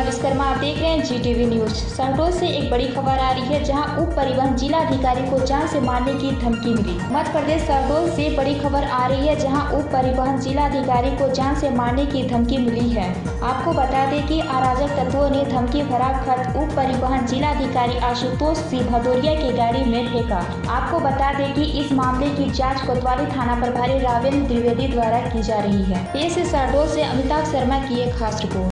विश्वकर्मा, आप देख रहे हैं GTV न्यूज। शहडोल से एक बड़ी खबर आ रही है, जहां उप परिवहन जिलाधिकारी को जान से मारने की धमकी मिली। मध्य प्रदेश शहडोल से बड़ी खबर आ रही है, जहां उप परिवहन जिलाधिकारी को जान से मारने की धमकी मिली है। आपको बता दें कि अराजक तत्वों ने धमकी भरा खत उप परिवहन जिलाधिकारी आशुतोष सिंह भदौरिया की गाड़ी में फेंका। आपको बता दें कि इस मामले की जाँच कोतवाली थाना प्रभारी रावेंद्र द्विवेदी द्वारा की जा रही है। पेश है शहडोल से अमिताभ शर्मा की एक खास रिपोर्ट।